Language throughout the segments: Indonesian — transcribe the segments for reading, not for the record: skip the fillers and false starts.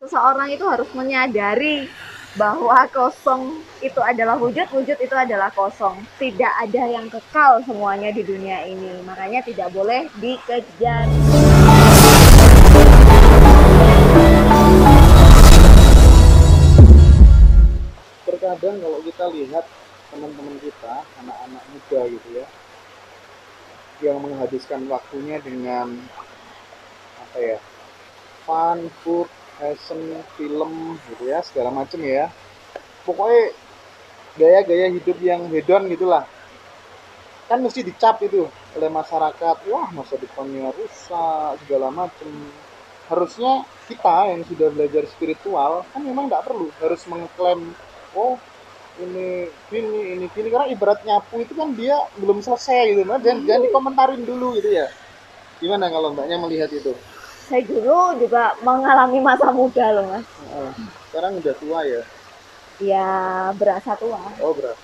Seseorang itu harus menyadari bahwa kosong itu adalah wujud, wujud itu adalah kosong. Tidak ada yang kekal semuanya di dunia ini. Makanya tidak boleh dikejar. Terkadang kalau kita lihat teman-teman kita, anak-anak muda gitu ya, yang menghabiskan waktunya dengan apa ya, fun, food, fashion, film gitu ya, segala macam ya. Pokoknya gaya-gaya hidup yang hedon gitulah. Kan mesti dicap itu oleh masyarakat, wah masa depannya rusak, segala macam. Harusnya kita yang sudah belajar spiritual kan memang nggak perlu harus mengklaim, oh ini gini, karena ibarat nyapu itu kan dia belum selesai gitu, nah jangan dikomentarin dulu gitu ya. Gimana kalau mbaknya melihat itu? Saya dulu juga mengalami masa muda loh mas. Sekarang udah tua ya. Ya berasa tua. Oh berapa.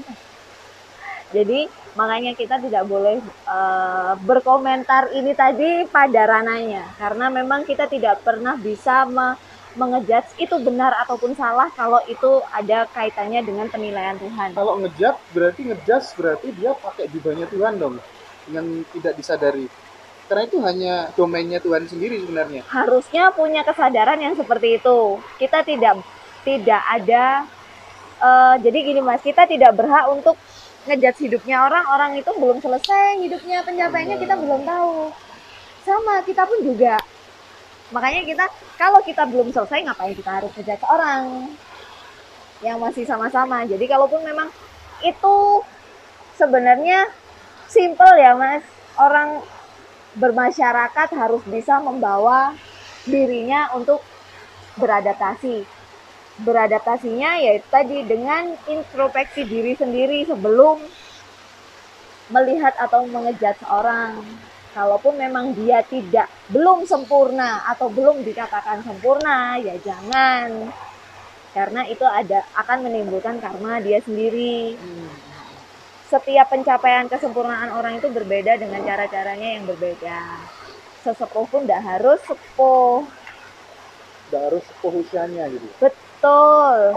Jadi makanya kita tidak boleh berkomentar ini tadi pada rananya, karena memang kita tidak pernah bisa mengejudge itu benar ataupun salah kalau itu ada kaitannya dengan penilaian Tuhan. Kalau ngejudge berarti dia pakai jubahnya Tuhan dong, dengan tidak disadari, karena itu hanya domainnya Tuhan sendiri sebenarnya. Harusnya punya kesadaran yang seperti itu. Kita tidak ada jadi gini mas, kita tidak berhak untuk ngejudge hidupnya orang. Orang itu belum selesai hidupnya, pencapaiannya kita belum tahu. Sama kita pun juga. Makanya kita, kalau kita belum selesai, ngapain kita harus ngejudge orang yang masih sama-sama. Jadi kalaupun memang itu sebenarnya simple ya mas, orang bermasyarakat harus bisa membawa dirinya untuk beradaptasi. Beradaptasinya yaitu tadi dengan introspeksi diri sendiri sebelum melihat atau mengejudge orang. Kalaupun memang dia belum sempurna atau belum dikatakan sempurna, ya jangan. Karena itu akan menimbulkan karma dia sendiri. Setiap pencapaian kesempurnaan orang itu berbeda dengan cara-caranya yang berbeda. Sesepuh pun tidak harus sepuh. Nggak harus sepuh usianya gitu. Betul.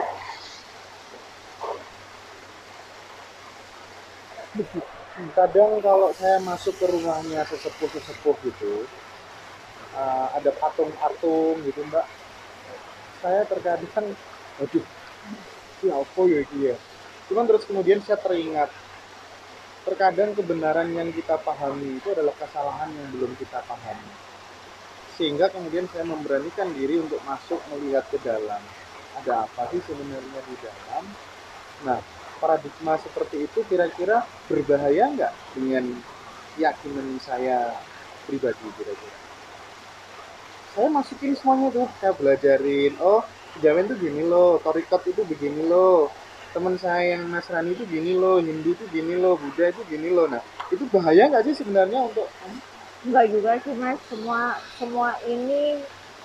Kadang kalau saya masuk ke rumahnya sesepuh-sesepuh gitu, ada patung-patung gitu mbak, saya terkadang, aduh, ini apa ya itu ya. Cuman terus kemudian saya teringat, terkadang kebenaran yang kita pahami itu adalah kesalahan yang belum kita pahami. Sehingga kemudian saya memberanikan diri untuk masuk melihat ke dalam. Ada apa sih sebenarnya di dalam? Nah, paradigma seperti itu kira-kira berbahaya nggak dengan keyakinan saya pribadi kira-kira? Saya masukin semuanya tuh, saya belajarin, oh kejawen tuh gini loh, torikot itu begini loh, teman saya yang Nasrani itu gini loh, Hindu itu gini loh, Buddha itu gini loh. Nah, itu bahaya nggak sih sebenarnya untuk Enggak juga sih mas, semua ini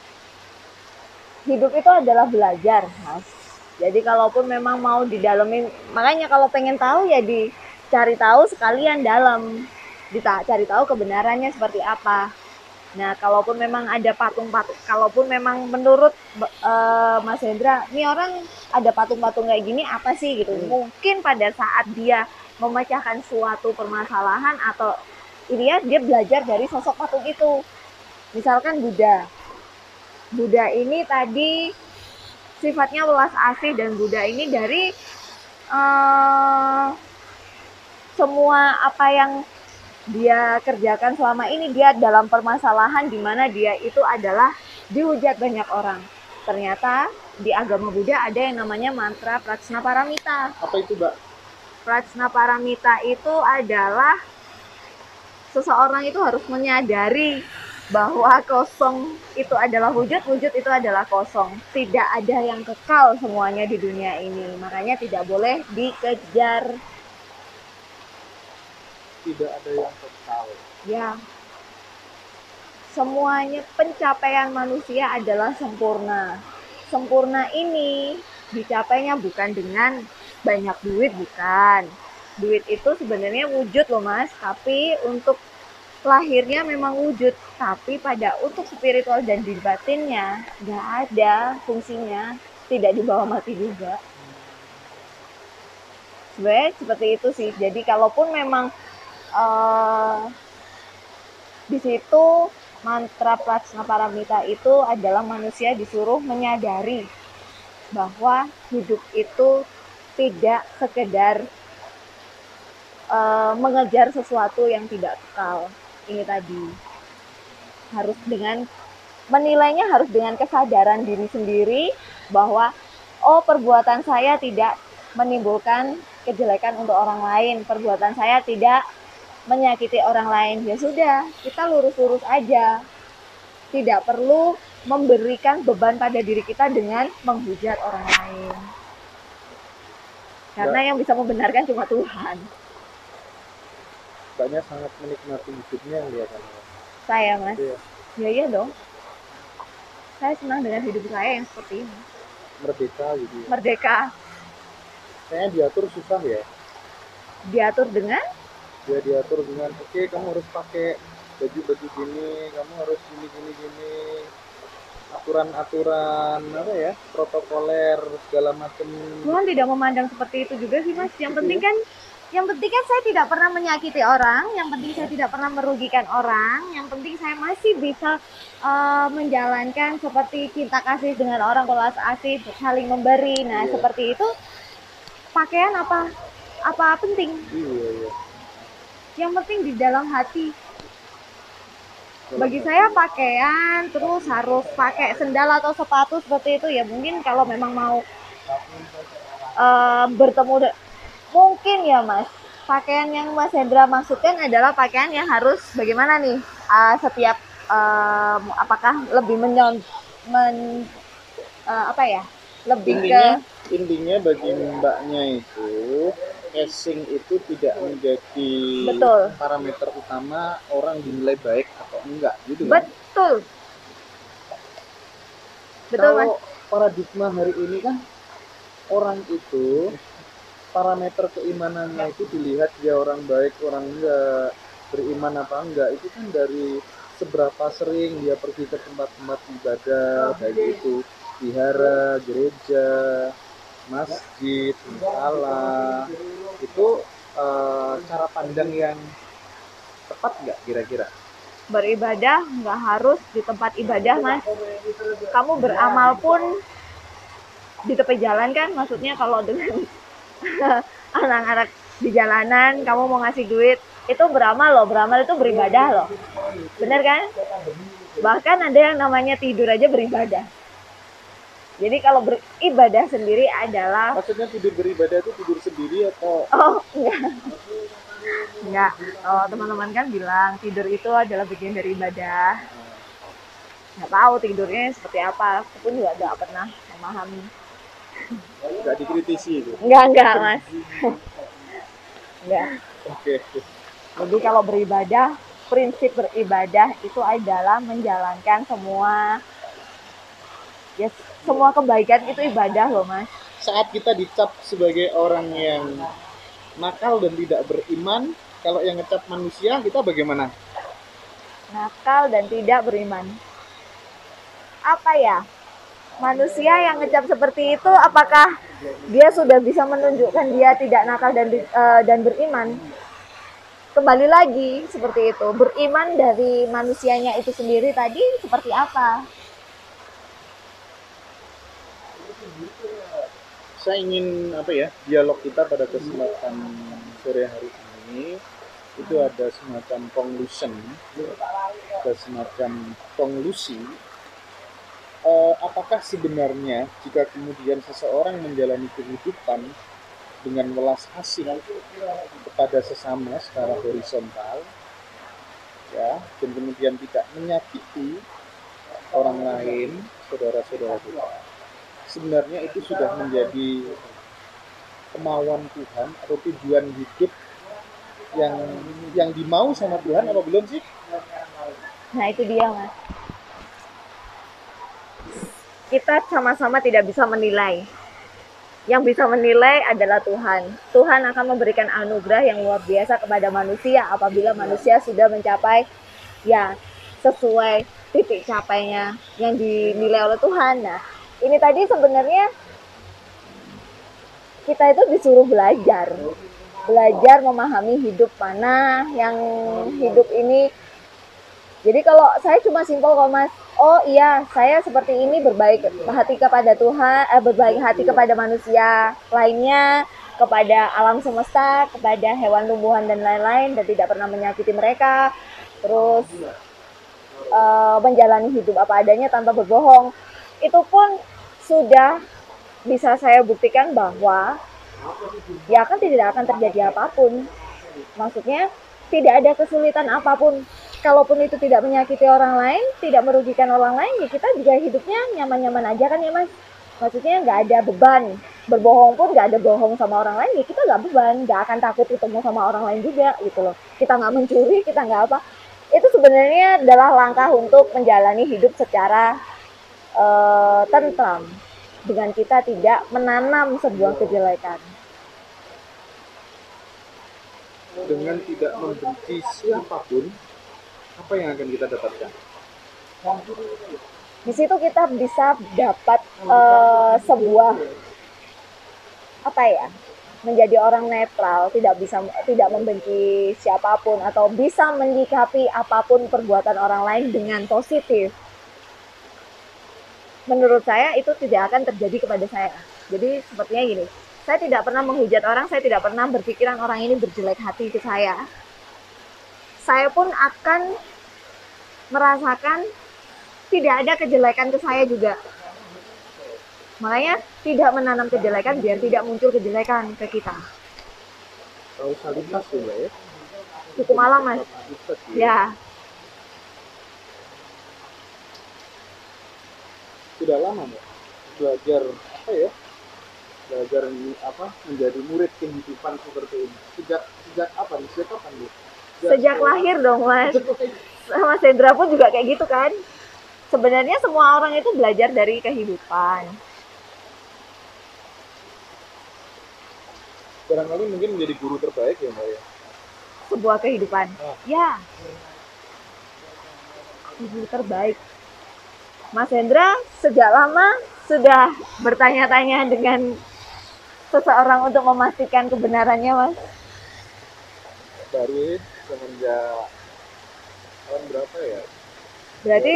hidup itu adalah belajar mas. Jadi kalaupun memang mau didalemin, makanya kalau pengen tahu ya dicari tahu sekalian dalam, cari tahu kebenarannya seperti apa. Nah kalaupun memang ada patung-patung, kalaupun memang menurut Mas Hendra, nih orang ada patung-patung kayak gini apa sih gitu, mungkin pada saat dia memecahkan suatu permasalahan atau dia belajar dari sosok patung itu. Misalkan Buddha. Buddha ini tadi sifatnya welas asih, dan Buddha ini dari semua apa yang dia kerjakan selama ini, dia dalam permasalahan di mana dia itu adalah dihujat banyak orang. Ternyata di agama Buddha ada yang namanya mantra Prajnaparamita. apa itu mbak? Prajnaparamita itu adalah seseorang itu harus menyadari bahwa kosong itu adalah wujud, wujud itu adalah kosong. Tidak ada yang kekal semuanya di dunia ini. Makanya tidak boleh dikejar. Tidak ada yang kekal. Ya, semuanya pencapaian manusia adalah sempurna. Sempurna ini dicapainya bukan dengan banyak duit, bukan. Duit itu sebenarnya wujud loh mas, tapi untuk lahirnya memang wujud, tapi pada untuk spiritual dan di batinnya nggak ada fungsinya, tidak dibawa mati juga. Sebenarnya seperti itu sih. Jadi kalaupun memang uh, di situ mantra Prajna Paramita itu adalah manusia disuruh menyadari bahwa hidup itu tidak sekedar mengejar sesuatu yang tidak kekal. Ini tadi harus dengan menilainya harus dengan kesadaran diri sendiri bahwa oh perbuatan saya tidak menimbulkan kejelekan untuk orang lain, perbuatan saya tidak menyakiti orang lain. Ya sudah, kita lurus-lurus aja. Tidak perlu memberikan beban pada diri kita dengan menghujat orang lain. Karena yang bisa membenarkan cuma Tuhan. Mbaknya sangat menikmati hidupnya kelihatannya. Saya, Mas. Iya. Ya iya dong. Saya senang dengan hidup saya yang seperti ini. Merdeka gitu ya. Merdeka. Kayaknya diatur susah ya. Diatur dengan? Ya diatur dengan oke, kamu harus pakai baju gini, kamu harus gini. Aturan-aturan apa ya, protokoler segala macam. Tuhan tidak memandang seperti itu juga sih, Mas. Yang penting kan saya tidak pernah menyakiti orang, yang penting saya tidak pernah merugikan orang, yang penting saya masih bisa menjalankan seperti cinta kasih dengan orang, belas asih, saling memberi. Nah, seperti itu pakaian apa penting? Iya. Yang penting di dalam hati. Bagi saya pakaian terus harus pakai sendal atau sepatu seperti itu ya mungkin kalau memang mau bertemu mungkin ya Mas. Pakaian yang Mas Hendra maksudkan adalah pakaian yang harus bagaimana nih setiap apakah lebih apa ya lebih intinya bagi mbaknya itu casing itu tidak menjadi parameter utama orang dinilai baik atau enggak gitu kan? Betul Mas. Paradigma hari ini kan orang itu parameter keimanannya itu dilihat dia orang baik orang enggak, beriman apa enggak, itu kan dari seberapa sering dia pergi ke tempat-tempat ibadah, baik itu vihara, gereja, masjid, musala. Itu cara pandang yang tepat nggak kira-kira? Beribadah nggak harus di tempat ibadah Mas. Kamu beramal pun di tepi jalan kan, maksudnya kalau dengan anak-anak di jalanan kamu mau ngasih duit itu beramal loh, beramal itu beribadah loh, bener kan? Bahkan ada yang namanya tidur aja beribadah. Jadi kalau beribadah sendiri adalah maksudnya tidur beribadah itu tidur sendiri atau enggak. Oh, teman-teman kan bilang tidur itu adalah bagian dari ibadah. Nggak tahu tidurnya seperti apa, aku pun juga nggak pernah memahami. Nggak dikritisi itu? Enggak Mas. Enggak. Oke. Jadi kalau beribadah, prinsip beribadah itu adalah menjalankan semua semua kebaikan itu ibadah loh Mas. Saat kita dicap sebagai orang yang nakal dan tidak beriman, kalau yang ngecap manusia kita bagaimana? Nakal dan tidak beriman. Apa ya? Manusia yang ngecap seperti itu, apakah dia sudah bisa menunjukkan dia tidak nakal dan beriman? Kembali lagi seperti itu. Beriman dari manusianya itu sendiri tadi seperti apa? Saya ingin dialog kita pada kesempatan sore hari ini itu ada semacam conclusion, ada semacam konklusi. Apakah sebenarnya jika kemudian seseorang menjalani kehidupan dengan welas asih kepada sesama secara horizontal, ya, dan kemudian tidak menyakiti orang lain, saudara-saudara kita, sebenarnya itu sudah menjadi kemauan Tuhan atau tujuan hidup yang dimau sama Tuhan apa belum sih? Nah itu dia Mas. Kita sama-sama tidak bisa menilai. Yang bisa menilai adalah Tuhan. Tuhan akan memberikan anugerah yang luar biasa kepada manusia apabila manusia sudah mencapai ya sesuai titik capainya yang dinilai oleh Tuhan. Nah, ini tadi sebenarnya kita itu disuruh belajar memahami hidup mana yang hidup ini. Jadi kalau saya cuma simpel kok Mas, oh iya saya seperti ini berbaik hati kepada Tuhan, berbaik hati kepada manusia lainnya, kepada alam semesta, kepada hewan tumbuhan dan lain-lain, dan tidak pernah menyakiti mereka, terus menjalani hidup apa adanya tanpa berbohong. Itu pun sudah bisa saya buktikan bahwa ya kan tidak akan terjadi apapun. Maksudnya tidak ada kesulitan apapun. Kalaupun itu tidak menyakiti orang lain, tidak merugikan orang lain, ya kita juga hidupnya nyaman-nyaman aja kan ya Mas. Maksudnya nggak ada beban. Berbohong pun nggak ada bohong sama orang lain, ya kita nggak beban, nggak akan takut ketemu sama orang lain juga gitu loh. Kita nggak mencuri, kita nggak apa. Itu sebenarnya adalah langkah untuk menjalani hidup secara tentram dengan kita tidak menanam sebuah kejelekan. Dengan tidak membenci siapapun, apa yang akan kita dapatkan? Di situ kita bisa dapat sebuah apa ya, menjadi orang netral, tidak membenci siapapun atau bisa menyikapi apapun perbuatan orang lain dengan positif. Menurut saya itu tidak akan terjadi kepada saya. Jadi sepertinya gini, saya tidak pernah menghujat orang, saya tidak pernah berpikiran orang ini berjelek hati ke saya. Saya pun akan merasakan tidak ada kejelekan ke saya juga. Makanya tidak menanam kejelekan biar tidak muncul kejelekan ke kita. Kausalitas ya, Hukum alam Mas. Ya. Sudah lama ya belajar apa ya? Belajar menjadi murid kehidupan seperti ini. Sejak apa nih? Sejak kapan nih? Sejak lahir dong Mas. Mas Hendra pun juga kayak gitu kan. Sebenarnya semua orang itu belajar dari kehidupan. Barangkali mungkin menjadi guru terbaik ya Mbak ya. Sebuah kehidupan. Ya. Guru terbaik. Mas Hendra sejak lama sudah bertanya-tanya dengan seseorang untuk memastikan kebenarannya Mas. Baru semenjak tahun berapa ya? Berarti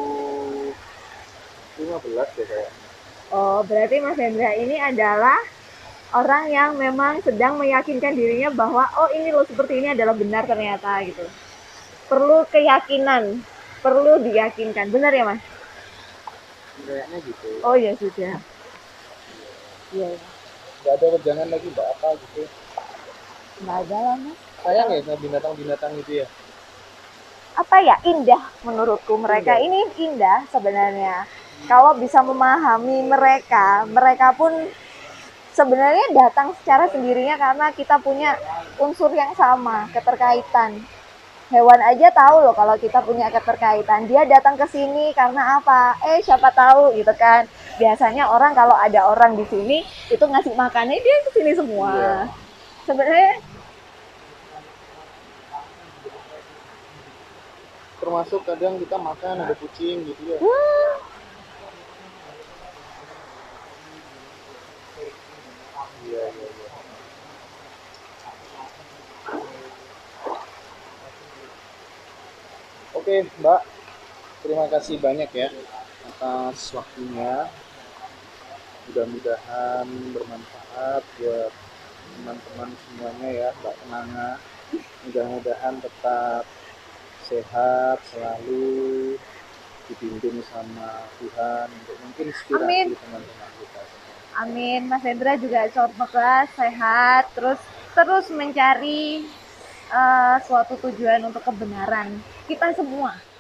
2015 ya kayak. Oh, berarti Mas Hendra ini adalah orang yang memang sedang meyakinkan dirinya bahwa oh ini loh seperti ini adalah benar ternyata gitu. Perlu keyakinan, perlu diyakinkan. Benar ya Mas? Kayaknya gitu. Oh ya sudah. Iya. Gak ada wejangan lagi Mbak apa gitu? Nggak ada lah Mas. Sayang ya sama binatang-binatang itu ya. Apa ya, indah menurutku mereka ini indah sebenarnya. Kalau bisa memahami mereka, mereka pun sebenarnya datang secara sendirinya karena kita punya unsur yang sama, keterkaitan. Hewan aja tahu loh kalau kita punya keterkaitan. Dia datang ke sini karena apa? Siapa tahu gitu kan. Biasanya orang kalau ada orang di sini itu ngasih makannya dia ke sini semua. Iya. Sebenarnya termasuk kadang kita makan ada kucing gitu ya. Iya. Oke Mbak, terima kasih banyak ya atas waktunya. Mudah-mudahan bermanfaat buat teman-teman semuanya ya, Mbak Nana. Mudah-mudahan tetap sehat selalu, dibimbing sama Tuhan untuk mungkin inspirasi teman-teman kita. Amin. Mas Hendra juga semoga sehat, terus mencari suatu tujuan untuk kebenaran kita semua.